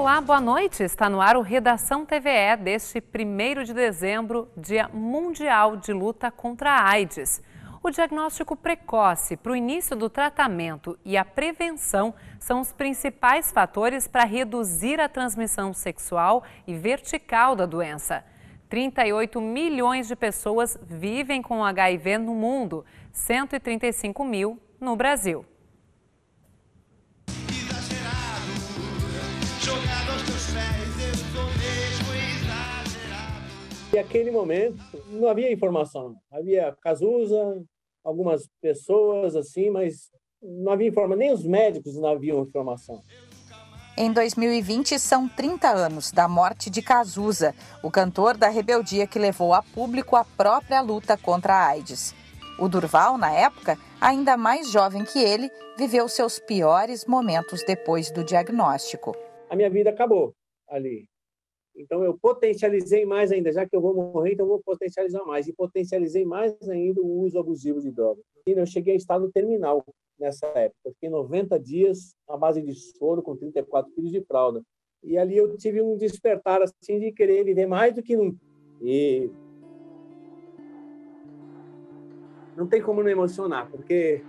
Olá, boa noite. Está no ar o Redação TVE deste 1º de dezembro, Dia Mundial de Luta contra a AIDS. O diagnóstico precoce para o início do tratamento e a prevenção são os principais fatores para reduzir a transmissão sexual e vertical da doença. 38 milhões de pessoas vivem com HIV no mundo, 135 mil no Brasil. E naquele momento não havia informação, havia Cazuza, algumas pessoas assim, mas não havia informação, nem os médicos não haviam informação. Em 2020 são 30 anos da morte de Cazuza, o cantor da rebeldia que levou a público a própria luta contra a AIDS. O Durval, na época, ainda mais jovem que ele, viveu seus piores momentos depois do diagnóstico. A minha vida acabou ali. Então eu potencializei mais ainda, já que eu vou morrer, então eu vou potencializar mais. E potencializei mais ainda o uso abusivo de drogas. Eu cheguei a estado terminal nessa época. Eu fiquei 90 dias à base de soro, com 34 quilos de fralda. E ali eu tive um despertar assim, de querer viver mais do que nunca. E não tem como não emocionar, porque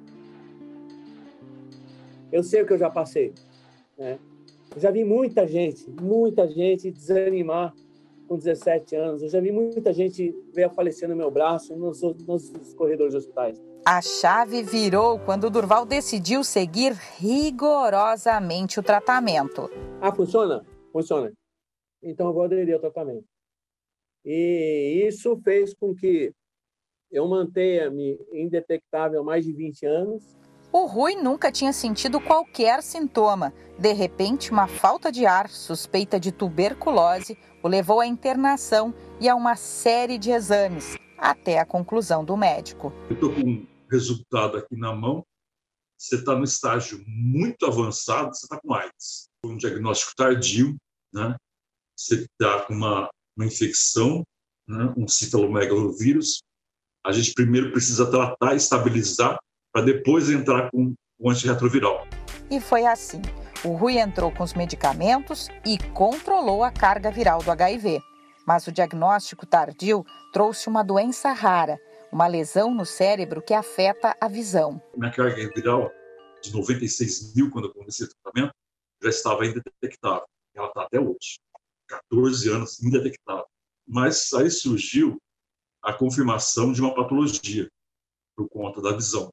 eu sei o que eu já passei, né? Eu já vi muita gente desanimar com 17 anos. Eu já vi muita gente ver a falecer no meu braço nos corredores de hospitais. A chave virou quando o Durval decidiu seguir rigorosamente o tratamento. Ah, funciona? Funciona. Então eu vou aderir ao tratamento. E isso fez com que eu mantenha-me indetectável há mais de 20 anos. O Rui nunca tinha sentido qualquer sintoma. De repente, uma falta de ar, suspeita de tuberculose, o levou à internação e a uma série de exames, até a conclusão do médico. Eu estou com um resultado aqui na mão. Você está no estágio muito avançado, você está com AIDS. Um diagnóstico tardio, né? Você está com uma infecção, né? Um citalomegalovírus. A gente primeiro precisa tratar e estabilizar, para depois entrar com o antirretroviral. E foi assim. O Rui entrou com os medicamentos e controlou a carga viral do HIV. Mas o diagnóstico tardio trouxe uma doença rara, uma lesão no cérebro que afeta a visão. Minha carga viral, de 96 mil, quando eu comecei o tratamento, já estava indetectável. Ela está até hoje. 14 anos indetectável. Mas aí surgiu a confirmação de uma patologia por conta da visão.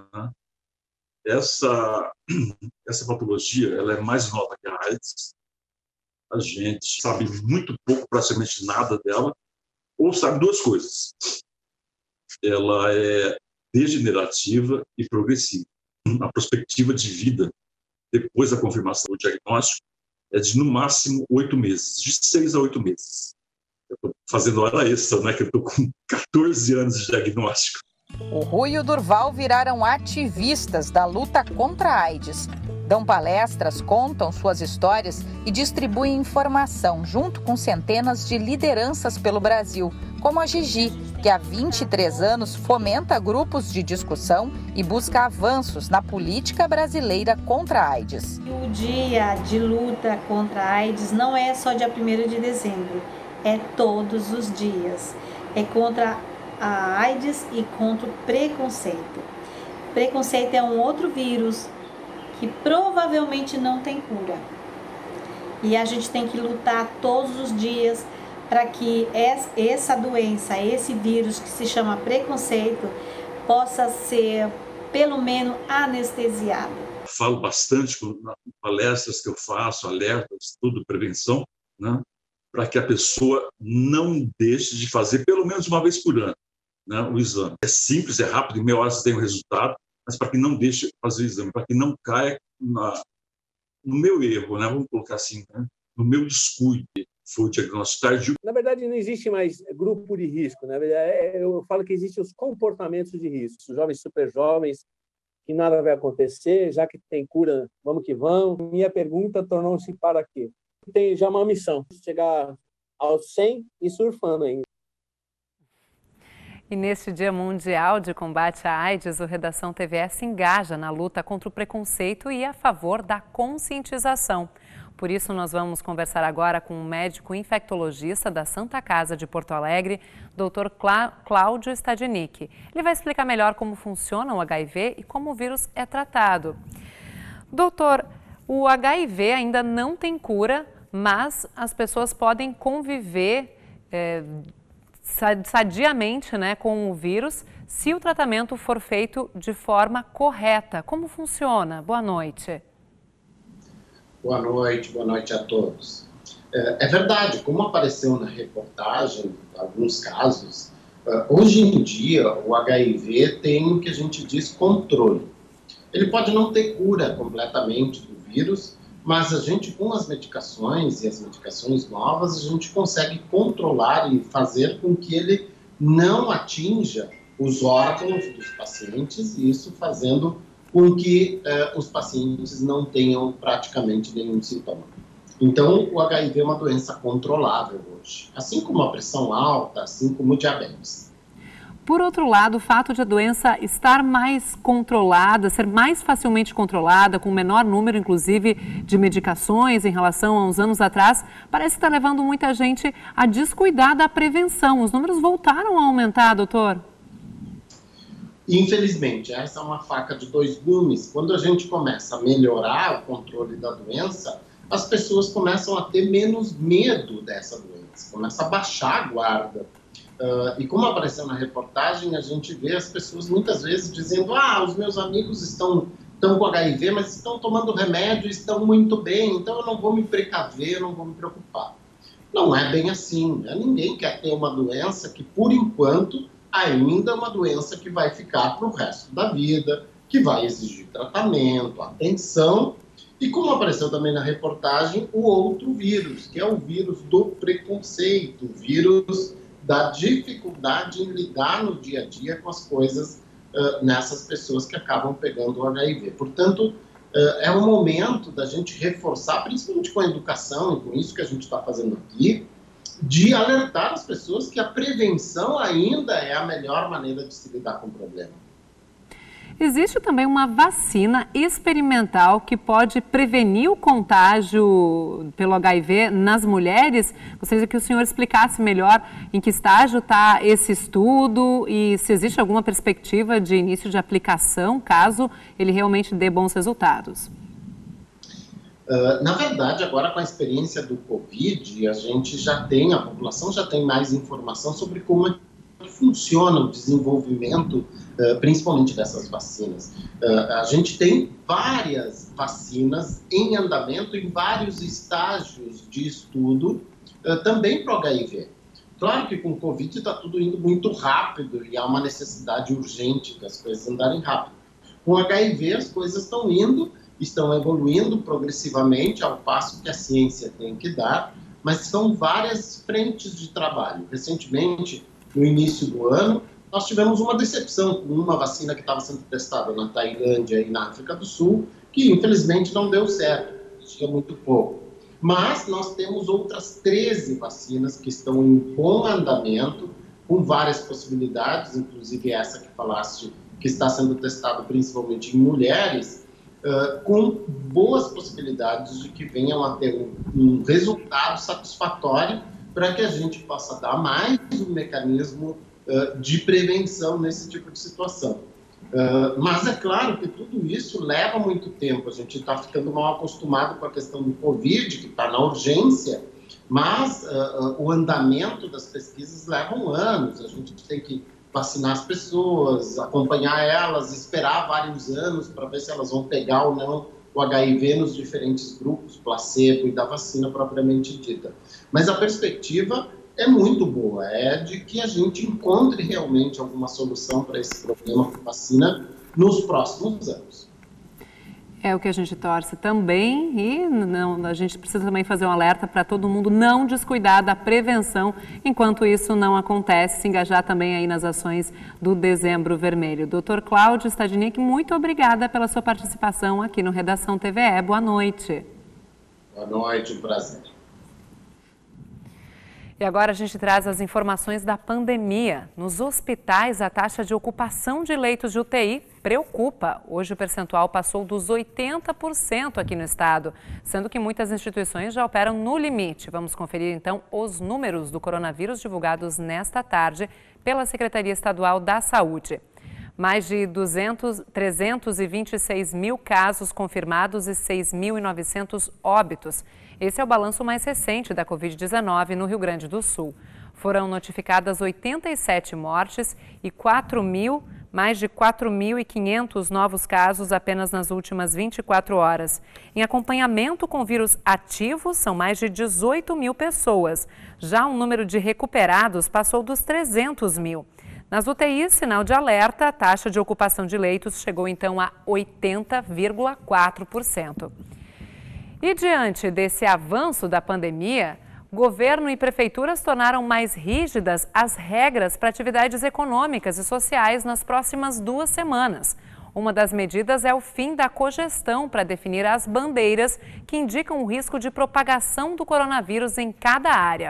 Essa patologia, ela é mais nova que a AIDS. A gente sabe muito pouco, praticamente nada dela, ou sabe duas coisas. Ela é degenerativa e progressiva. A perspectiva de vida, depois da confirmação do diagnóstico, é de, no máximo, 8 meses, de 6 a 8 meses. Eu estou fazendo hora extra, né, que eu estou com 14 anos de diagnóstico. O Rui e o Durval viraram ativistas da luta contra a AIDS. Dão palestras, contam suas histórias e distribuem informação junto com centenas de lideranças pelo Brasil, como a Gigi, que há 23 anos fomenta grupos de discussão e busca avanços na política brasileira contra a AIDS. O dia de luta contra a AIDS não é só dia 1º de dezembro, é todos os dias. É contra a AIDS e contra o preconceito. Preconceito é um outro vírus que provavelmente não tem cura. E a gente tem que lutar todos os dias para que essa doença, esse vírus que se chama preconceito, possa ser, pelo menos, anestesiado. Falo bastante nas palestras que eu faço, alertas, tudo, prevenção, né? Para que a pessoa não deixe de fazer pelo menos uma vez por ano, né, o exame. É simples, é rápido, em meia hora você tem o resultado, mas para que não deixe de fazer o exame, para que não caia no meu erro, né, vamos colocar assim, né, no meu descuido, foi o diagnóstico tardio. Na verdade, não existe mais grupo de risco, né? Eu falo que existem os comportamentos de risco. Os jovens super jovens, que nada vai acontecer, já que tem cura, vamos que vamos. Minha pergunta tornou-se para quê? Tem já uma missão, chegar aos 100 e surfando ainda. E neste Dia Mundial de Combate à AIDS, o Redação TVE se engaja na luta contra o preconceito e a favor da conscientização. Por isso, nós vamos conversar agora com um médico infectologista da Santa Casa de Porto Alegre, Dr. Cláudio Stadnick. Ele vai explicar melhor como funciona o HIV e como o vírus é tratado. Doutor, o HIV ainda não tem cura, mas as pessoas podem conviver sadiamente, né, com o vírus se o tratamento for feito de forma correta. Como funciona? Boa noite. Boa noite a todos. É verdade, como apareceu na reportagem, alguns casos, hoje em dia o HIV tem o que a gente diz controle. Ele pode não ter cura completamente do vírus, mas a gente, com as medicações e as medicações novas, a gente consegue controlar e fazer com que ele não atinja os órgãos dos pacientes, e isso fazendo com que os pacientes não tenham praticamente nenhum sintoma. Então, o HIV é uma doença controlável hoje, assim como a pressão alta, assim como o diabetes. Por outro lado, o fato de a doença estar mais controlada, ser mais facilmente controlada, com menor número, inclusive, de medicações em relação a uns anos atrás, parece estar levando muita gente a descuidar da prevenção. Os números voltaram a aumentar, doutor? Infelizmente, essa é uma faca de dois gumes. Quando a gente começa a melhorar o controle da doença, as pessoas começam a ter menos medo dessa doença, começam a baixar a guarda. E como apareceu na reportagem, a gente vê as pessoas muitas vezes dizendo: os meus amigos estão com HIV, mas estão tomando remédio, estão muito bem, então eu não vou me precaver, eu não vou me preocupar. Não é bem assim, né? Ninguém quer ter uma doença que, por enquanto, ainda é uma doença que vai ficar para o resto da vida, que vai exigir tratamento, atenção, e como apareceu também na reportagem, o outro vírus, que é o vírus do preconceito, o vírus da dificuldade em lidar no dia a dia com as coisas nessas pessoas que acabam pegando o HIV. Portanto, é um momento da gente reforçar, principalmente com a educação e com isso que a gente está fazendo aqui, de alertar as pessoas que a prevenção ainda é a melhor maneira de se lidar com o problema. Existe também uma vacina experimental que pode prevenir o contágio pelo HIV nas mulheres. Gostaria que o senhor explicasse melhor em que estágio está esse estudo e se existe alguma perspectiva de início de aplicação, caso ele realmente dê bons resultados. Na verdade, agora com a experiência do Covid, a população já tem mais informação sobre como funciona o desenvolvimento, principalmente dessas vacinas. A gente tem várias vacinas em andamento, em vários estágios de estudo, também para o HIV. Claro que com o Covid está tudo indo muito rápido e há uma necessidade urgente que as coisas andarem rápido. Com o HIV as coisas estão evoluindo progressivamente ao passo que a ciência tem que dar, mas são várias frentes de trabalho. Recentemente, no início do ano, nós tivemos uma decepção com uma vacina que estava sendo testada na Tailândia e na África do Sul, que infelizmente não deu certo, tinha muito pouco. Mas nós temos outras 13 vacinas que estão em bom andamento, com várias possibilidades, inclusive essa que falaste, que está sendo testada principalmente em mulheres, com boas possibilidades de que venham a ter um resultado satisfatório para que a gente possa dar mais um mecanismo de prevenção nesse tipo de situação. Mas é claro que tudo isso leva muito tempo, a gente está ficando mal acostumado com a questão do Covid, que está na urgência, mas o andamento das pesquisas levam anos, a gente tem que vacinar as pessoas, acompanhar elas, esperar vários anos para ver se elas vão pegar ou não o HIV nos diferentes grupos, placebo e da vacina propriamente dita. Mas a perspectiva é muito boa, é de que a gente encontre realmente alguma solução para esse problema com vacina nos próximos anos. É o que a gente torce também e a gente precisa também fazer um alerta para todo mundo não descuidar da prevenção enquanto isso não acontece, se engajar também aí nas ações do Dezembro Vermelho. Dr. Cláudio Stadnick, muito obrigada pela sua participação aqui no Redação TVE. Boa noite. Boa noite, um prazer. E agora a gente traz as informações da pandemia. Nos hospitais, a taxa de ocupação de leitos de UTI preocupa. Hoje o percentual passou dos 80% aqui no estado, sendo que muitas instituições já operam no limite. Vamos conferir então os números do coronavírus divulgados nesta tarde pela Secretaria Estadual da Saúde. Mais de 326 mil casos confirmados e 6.900 óbitos. Esse é o balanço mais recente da Covid-19 no Rio Grande do Sul. Foram notificadas 87 mortes e mais de 4.500 novos casos apenas nas últimas 24 horas. Em acompanhamento com vírus ativos, são mais de 18 mil pessoas. Já o número de recuperados passou dos 300 mil. Nas UTIs, sinal de alerta, a taxa de ocupação de leitos chegou então a 80,4%. E diante desse avanço da pandemia, governo e prefeituras tornaram mais rígidas as regras para atividades econômicas e sociais nas próximas 2 semanas. Uma das medidas é o fim da cogestão para definir as bandeiras que indicam o risco de propagação do coronavírus em cada área.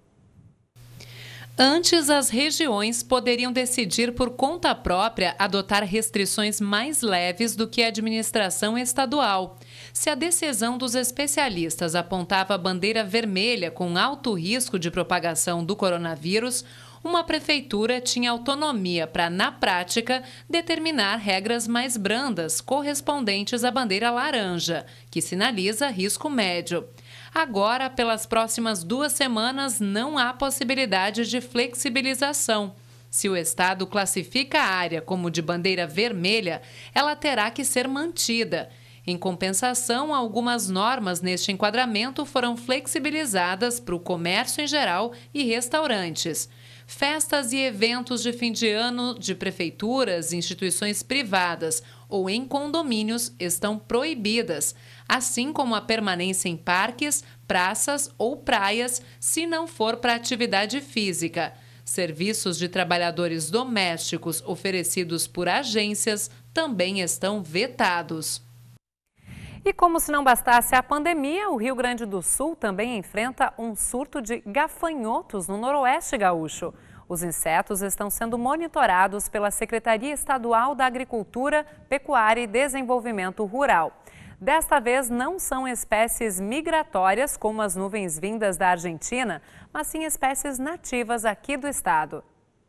Antes, as regiões poderiam decidir por conta própria adotar restrições mais leves do que a administração estadual. Se a decisão dos especialistas apontava a bandeira vermelha com alto risco de propagação do coronavírus, uma prefeitura tinha autonomia para, na prática, determinar regras mais brandas correspondentes à bandeira laranja, que sinaliza risco médio. Agora, pelas próximas 2 semanas, não há possibilidade de flexibilização. Se o Estado classifica a área como de bandeira vermelha, ela terá que ser mantida. Em compensação, algumas normas neste enquadramento foram flexibilizadas para o comércio em geral e restaurantes. Festas e eventos de fim de ano de prefeituras, instituições privadas ou em condomínios estão proibidas, assim como a permanência em parques, praças ou praias, se não for para atividade física. Serviços de trabalhadores domésticos oferecidos por agências também estão vetados. E como se não bastasse a pandemia, o Rio Grande do Sul também enfrenta um surto de gafanhotos no noroeste gaúcho. Os insetos estão sendo monitorados pela Secretaria Estadual da Agricultura, Pecuária e Desenvolvimento Rural. Desta vez, não são espécies migratórias, como as nuvens vindas da Argentina, mas sim espécies nativas aqui do estado.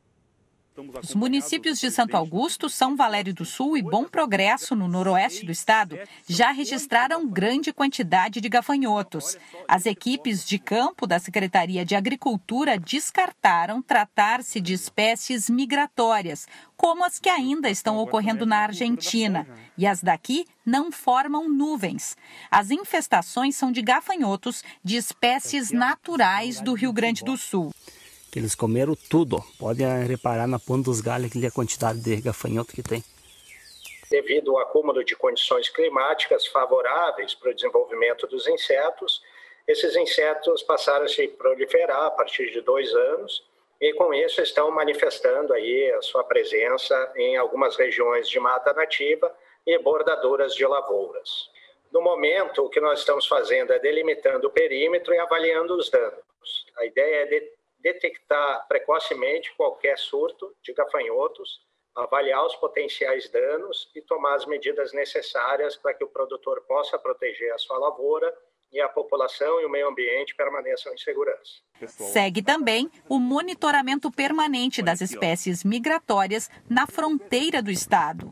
Os municípios de Santo Augusto, São Valério do Sul e Bom Progresso, no noroeste do estado, já registraram grande quantidade de gafanhotos. As equipes de campo da Secretaria de Agricultura descartaram tratar-se de espécies migratórias, como as que ainda estão ocorrendo na Argentina. E as daqui não formam nuvens. As infestações são de gafanhotos de espécies naturais do Rio Grande do Sul. Eles comeram tudo. Podem reparar na ponta dos galhos aqui a quantidade de gafanhoto que tem. Devido ao acúmulo de condições climáticas favoráveis para o desenvolvimento dos insetos, esses insetos passaram a se proliferar a partir de 2 anos e com isso estão manifestando aí a sua presença em algumas regiões de mata nativa e bordaduras de lavouras. No momento, o que nós estamos fazendo é delimitando o perímetro e avaliando os danos. A ideia é detectar precocemente qualquer surto de gafanhotos, avaliar os potenciais danos e tomar as medidas necessárias para que o produtor possa proteger a sua lavoura e a população e o meio ambiente permaneçam em segurança. Segue também o monitoramento permanente das espécies migratórias na fronteira do estado.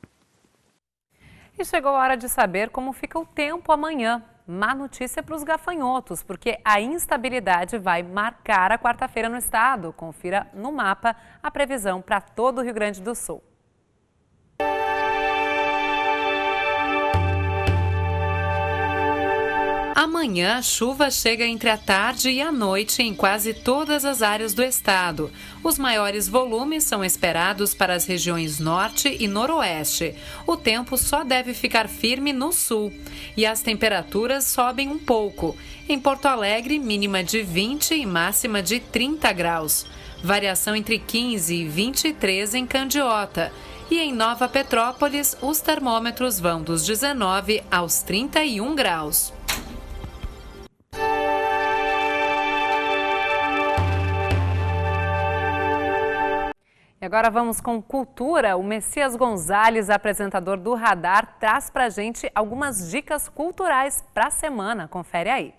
E chegou a hora de saber como fica o tempo amanhã. Má notícia para os gafanhotos, porque a instabilidade vai marcar a quarta-feira no estado. Confira no mapa a previsão para todo o Rio Grande do Sul. Amanhã, a chuva chega entre a tarde e a noite em quase todas as áreas do estado. Os maiores volumes são esperados para as regiões norte e noroeste. O tempo só deve ficar firme no sul e as temperaturas sobem um pouco. Em Porto Alegre, mínima de 20 e máxima de 30 graus. Variação entre 15 e 23 em Candiota. E em Nova Petrópolis, os termômetros vão dos 19 aos 31 graus. agora vamos com cultura. O Messias Gonzalez, apresentador do Radar, traz pra gente algumas dicas culturais para a semana. Confere aí.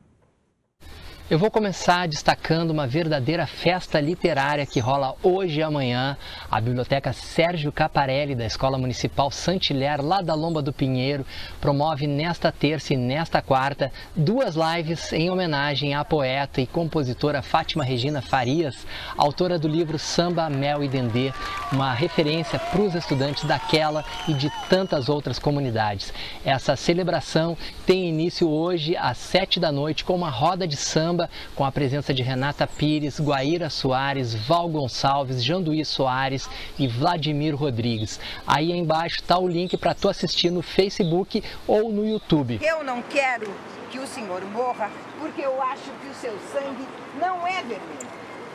Eu vou começar destacando uma verdadeira festa literária que rola hoje e amanhã. A Biblioteca Sérgio Caparelli, da Escola Municipal Saint-Hilaire, lá da Lomba do Pinheiro, promove nesta terça e nesta quarta 2 lives em homenagem à poeta e compositora Fátima Regina Farias, autora do livro Samba, Mel e Dendê, uma referência para os estudantes daquela e de tantas outras comunidades. Essa celebração tem início hoje às 7 da noite com uma roda de samba com a presença de Renata Pires, Guaíra Soares, Val Gonçalves, Janduí Soares e Vladimir Rodrigues. Aí embaixo está o link para tu assistir no Facebook ou no YouTube. Eu não quero que o senhor morra porque eu acho que o seu sangue não é vermelho.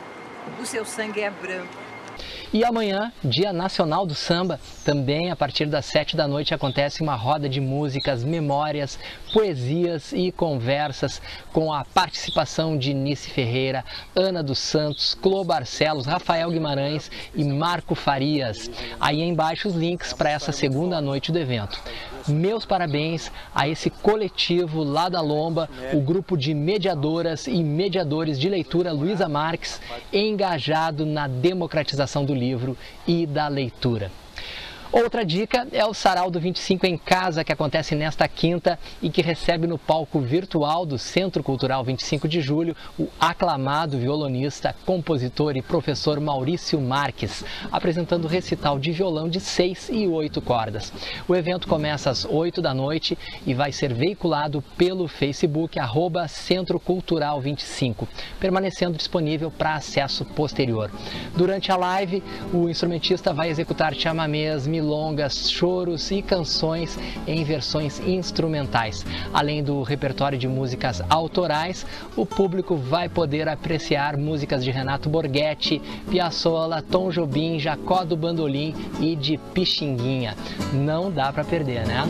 O seu sangue é branco. E amanhã, Dia Nacional do Samba, também a partir das 7 da noite acontece uma roda de músicas, memórias, poesias e conversas com a participação de Nice Ferreira, Ana dos Santos, Clô Barcelos, Rafael Guimarães e Marco Farias. Aí embaixo os links para essa segunda noite do evento. Meus parabéns a esse coletivo lá da Lomba, o grupo de mediadoras e mediadores de leitura Luísa Marques, engajado na democratização do livro e da leitura. Outra dica é o Sarau do 25 em Casa, que acontece nesta quinta e que recebe no palco virtual do Centro Cultural 25 de Julho o aclamado violonista, compositor e professor Maurício Marques, apresentando recital de violão de 6 e 8 cordas. O evento começa às 8 da noite e vai ser veiculado pelo Facebook @Centro Cultural 25, permanecendo disponível para acesso posterior. Durante a live, o instrumentista vai executar chamamés, milongas, choros e canções em versões instrumentais. Além do repertório de músicas autorais, o público vai poder apreciar músicas de Renato Borghetti, Piazzolla, Tom Jobim, Jacó do Bandolim e de Pixinguinha. Não dá para perder, né?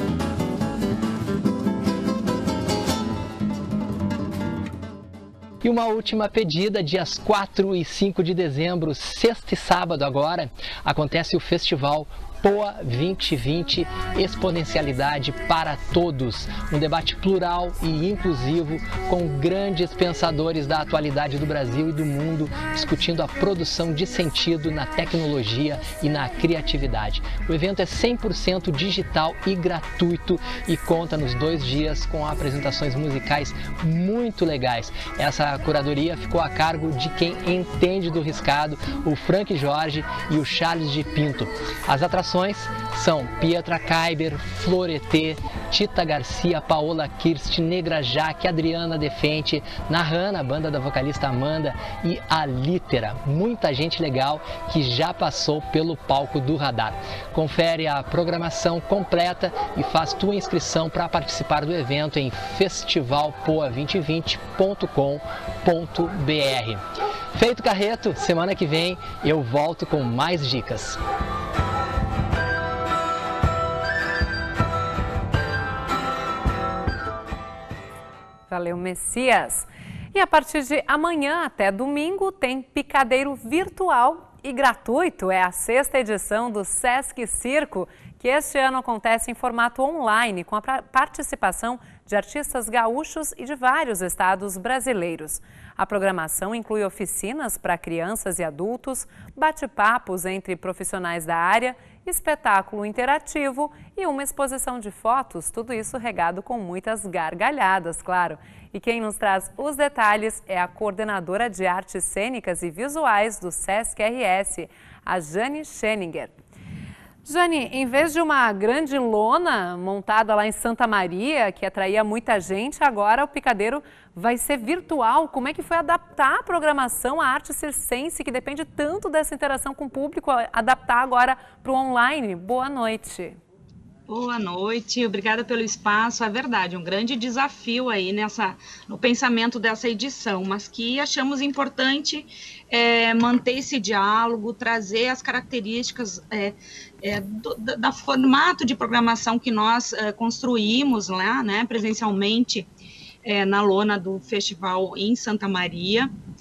E uma última pedida, dias 4 e 5 de dezembro, sexta e sábado agora, acontece o festival Poa 2020, Exponencialidade para Todos. Um debate plural e inclusivo com grandes pensadores da atualidade do Brasil e do mundo, discutindo a produção de sentido na tecnologia e na criatividade. O evento é 100% digital e gratuito e conta nos 2 dias com apresentações musicais muito legais. Essa curadoria ficou a cargo de quem entende do riscado, o Frank Jorge e o Charles de Pinto. As atrações são Pietra Kaiber, Floretê, Tita Garcia, Paola Kirst, Negra Jaque, Adriana Defente, Nahana, a banda da vocalista Amanda e a Litera. Muita gente legal que já passou pelo palco do Radar. Confere a programação completa e faz tua inscrição para participar do evento em festivalpoa2020.com.br. Feito Carreto, semana que vem eu volto com mais dicas. Valeu, Messias. E a partir de amanhã até domingo tem picadeiro virtual e gratuito. É a 6ª edição do Sesc Circo, que este ano acontece em formato online, com a participação de artistas gaúchos e de vários estados brasileiros. A programação inclui oficinas para crianças e adultos, bate-papos entre profissionais da área, espetáculo interativo e uma exposição de fotos, tudo isso regado com muitas gargalhadas, claro. E quem nos traz os detalhes é a coordenadora de artes cênicas e visuais do Sesc-RS, a Jane Scheninger. Jane, em vez de uma grande lona montada lá em Santa Maria, que atraía muita gente, agora o picadeiro vai ser virtual. Como é que foi adaptar a programação à arte circense, que depende tanto dessa interação com o público, adaptar agora para o online? Boa noite. Boa noite, obrigada pelo espaço. É verdade, um grande desafio aí no pensamento dessa edição, mas que achamos importante manter esse diálogo, trazer as características do formato de programação que nós construímos lá, né, presencialmente na lona do festival em Santa Maria.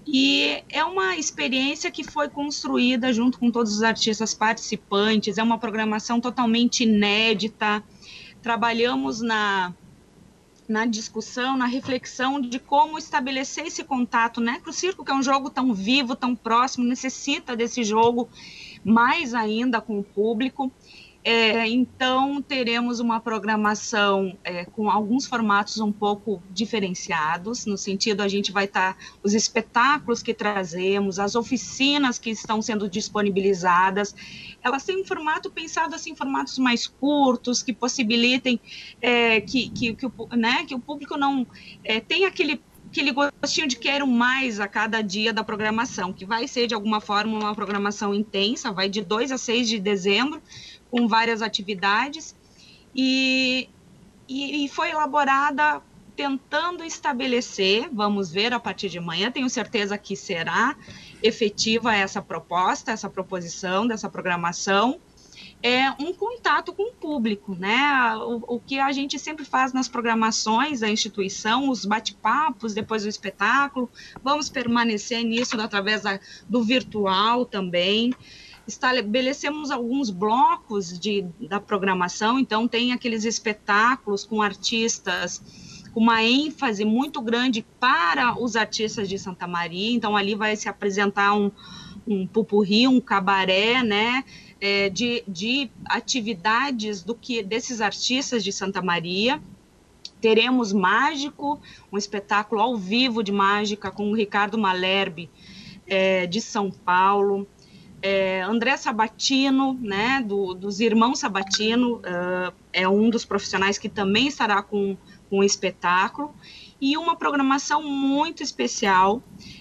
E é uma experiência que foi construída junto com todos os artistas participantes, é uma programação totalmente inédita. Trabalhamos na discussão, na reflexão de como estabelecer esse contato, né? Para o circo, que é um jogo tão vivo, tão próximo, necessita desse jogo mais ainda com o público. Então, teremos uma programação com alguns formatos um pouco diferenciados, no sentido, a gente vai estar, os espetáculos que trazemos, as oficinas que estão sendo disponibilizadas, elas têm um formato pensado assim, formatos mais curtos, que possibilitem que o público não tenha aquele gostinho de quero mais a cada dia da programação, que vai ser, de alguma forma, uma programação intensa, vai de 2 a 6 de dezembro, com várias atividades, e foi elaborada tentando estabelecer, vamos ver a partir de amanhã, tenho certeza que será efetiva essa proposta, essa proposição dessa programação, um contato com o público, né? O que a gente sempre faz nas programações da instituição, os bate-papos depois do espetáculo, vamos permanecer nisso através do virtual também. Estabelecemos alguns blocos da programação, então tem aqueles espetáculos com artistas com uma ênfase muito grande para os artistas de Santa Maria, então ali vai se apresentar um pupurri, um cabaré, né, de atividades desses artistas de Santa Maria. Teremos Mágico, um espetáculo ao vivo de mágica com o Ricardo Malherbe, de São Paulo. André Sabatino, né, dos irmãos Sabatino, é um dos profissionais que também estará com um espetáculo, e uma programação muito especial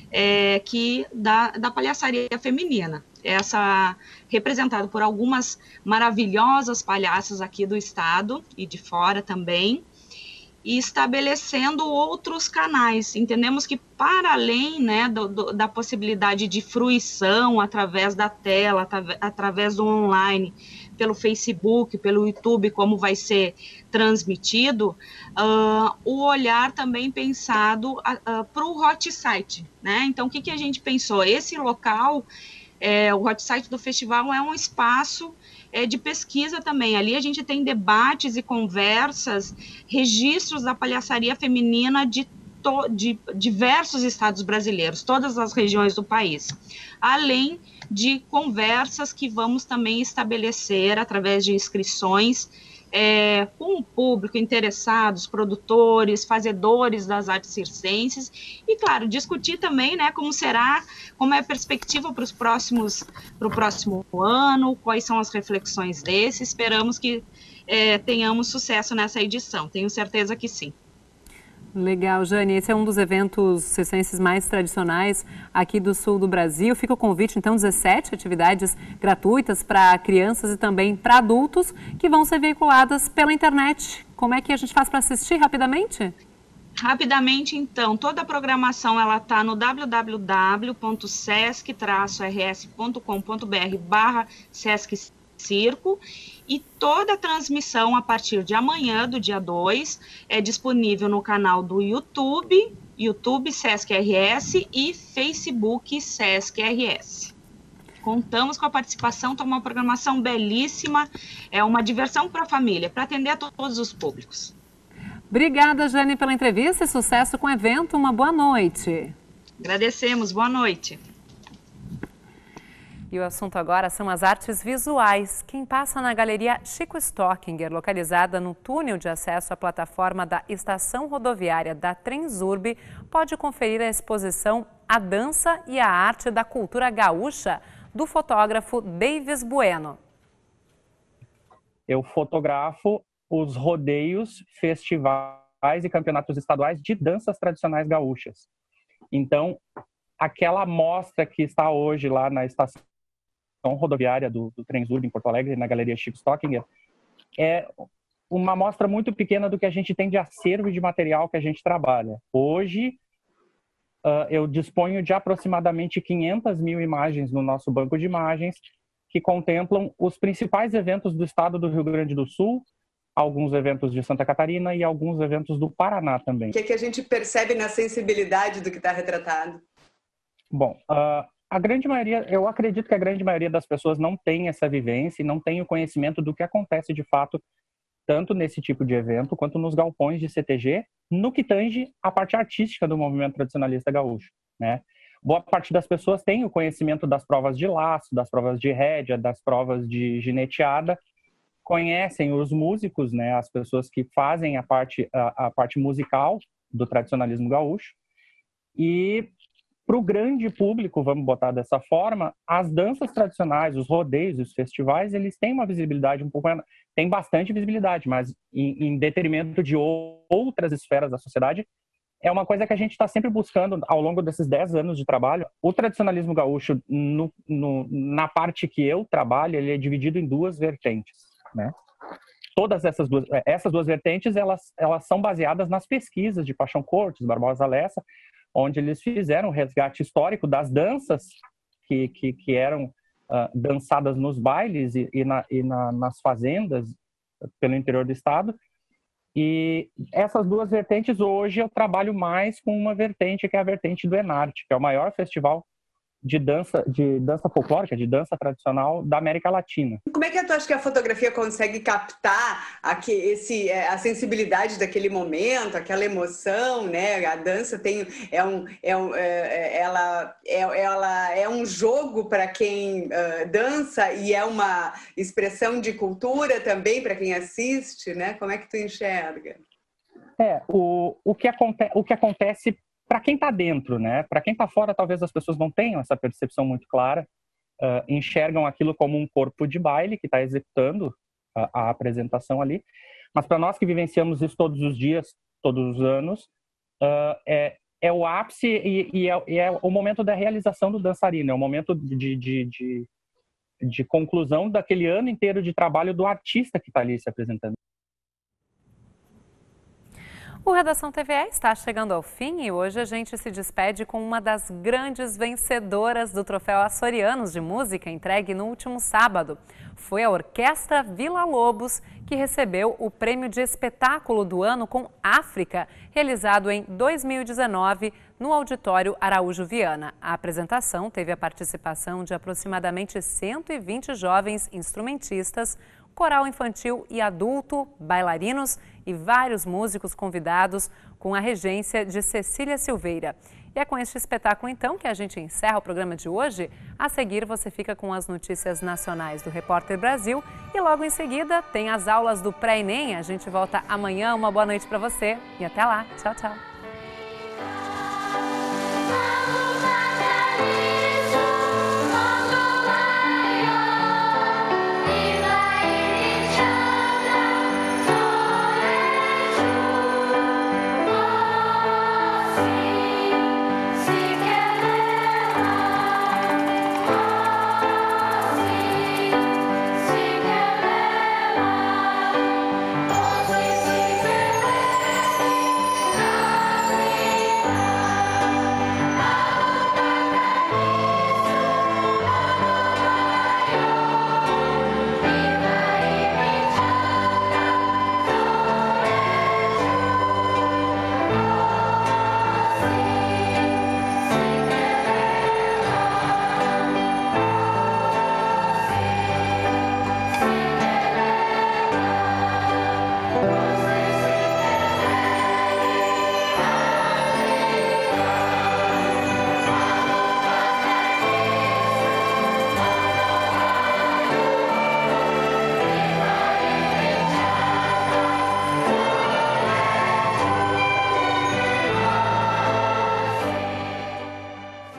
da palhaçaria feminina, essa representada por algumas maravilhosas palhaças aqui do estado e de fora também, e estabelecendo outros canais. Entendemos que, para além, né, da possibilidade de fruição através da tela, através do online, pelo Facebook, pelo YouTube, como vai ser transmitido, o olhar também pensado para o hot site, né? Então, o que a gente pensou? Esse local, o hot site do festival é um espaço de pesquisa também. Ali a gente tem debates e conversas, registros da palhaçaria feminina de diversos estados brasileiros, todas as regiões do país, além de conversas que vamos também estabelecer através de inscrições com o público, interessados, produtores, fazedores das artes circenses, e, claro, discutir também, né, como é a perspectiva para o próximo ano, quais são as reflexões desse. Esperamos que tenhamos sucesso nessa edição, tenho certeza que sim. Legal, Jane. Esse é um dos eventos circenses mais tradicionais aqui do sul do Brasil. Fica o convite, então, 17 atividades gratuitas para crianças e também para adultos que vão ser veiculadas pela internet. Como é que a gente faz para assistir rapidamente? Rapidamente, então, toda a programação ela está no www.sesc-rs.com.br/Sesc Circo, e toda a transmissão a partir de amanhã, do dia 2, é disponível no canal do YouTube Sesc RS e Facebook Sesc RS. Contamos com a participação, está uma programação belíssima, é uma diversão para a família, para atender a todos os públicos. Obrigada, Jane, pela entrevista e sucesso com o evento. Uma boa noite. Agradecemos, boa noite. E o assunto agora são as artes visuais. Quem passa na Galeria Chico Stockinger, localizada no túnel de acesso à plataforma da Estação Rodoviária da Transurb, pode conferir a exposição A Dança e a Arte da Cultura Gaúcha, do fotógrafo Davis Bueno. Eu fotografo os rodeios, festivais e campeonatos estaduais de danças tradicionais gaúchas. Então, aquela mostra que está hoje lá na Estação Rodoviária do Transurb em Porto Alegre, na Galeria Chico Stockinger, é uma amostra muito pequena do que a gente tem de acervo e de material que a gente trabalha. Hoje, eu disponho de aproximadamente 500 mil imagens no nosso banco de imagens, que contemplam os principais eventos do estado do Rio Grande do Sul, alguns eventos de Santa Catarina e alguns eventos do Paraná também. O que a gente percebe na sensibilidade do que está retratado? Bom, a grande maioria, eu acredito que a grande maioria das pessoas não tem essa vivência e não tem o conhecimento do que acontece de fato, tanto nesse tipo de evento quanto nos galpões de CTG, no que tange a parte artística do movimento tradicionalista gaúcho, né? Boa parte das pessoas tem o conhecimento das provas de laço, das provas de rédea, das provas de gineteada, conhecem os músicos, né, as pessoas que fazem a parte musical do tradicionalismo gaúcho. E para o grande público, vamos botar dessa forma, as danças tradicionais, os rodeios, os festivais, eles têm uma visibilidade um pouco, tem bastante visibilidade, mas em detrimento de outras esferas da sociedade, é uma coisa que a gente está sempre buscando ao longo desses 10 anos de trabalho. O tradicionalismo gaúcho, na parte que eu trabalho, ele é dividido em duas vertentes, né? Todas essas duas vertentes, elas são baseadas nas pesquisas de Paixão Cortes, Barbosa Lessa, onde eles fizeram um resgate histórico das danças que eram dançadas nos bailes nas fazendas pelo interior do estado. E essas duas vertentes, hoje eu trabalho mais com uma vertente, que é a vertente do Enarte, que é o maior festival de dança folclórica, de dança tradicional da América Latina. Como é que tu acha que a fotografia consegue captar a sensibilidade daquele momento, aquela emoção, né? A dança ela é um jogo para quem dança e é uma expressão de cultura também para quem assiste, né? Como é que tu enxerga? O que acontece para quem está dentro, né? Para quem está fora, talvez as pessoas não tenham essa percepção muito clara, enxergam aquilo como um corpo de baile que está executando a apresentação ali. Mas para nós que vivenciamos isso todos os dias, todos os anos, é o ápice e é o momento da realização do dançarino, é o momento de conclusão daquele ano inteiro de trabalho do artista que está ali se apresentando. O Redação TVE está chegando ao fim e hoje a gente se despede com uma das grandes vencedoras do Troféu Açorianos de Música, entregue no último sábado. Foi a Orquestra Villa Lobos que recebeu o prêmio de espetáculo do ano com África, realizado em 2019 no Auditório Araújo Viana. A apresentação teve a participação de aproximadamente 120 jovens instrumentistas, coral infantil e adulto, bailarinos e vários músicos convidados, com a regência de Cecília Silveira. E é com este espetáculo, então, que a gente encerra o programa de hoje. A seguir, você fica com as notícias nacionais do Repórter Brasil e logo em seguida tem as aulas do Pré-ENEM. A gente volta amanhã. Uma boa noite para você e até lá. Tchau, tchau.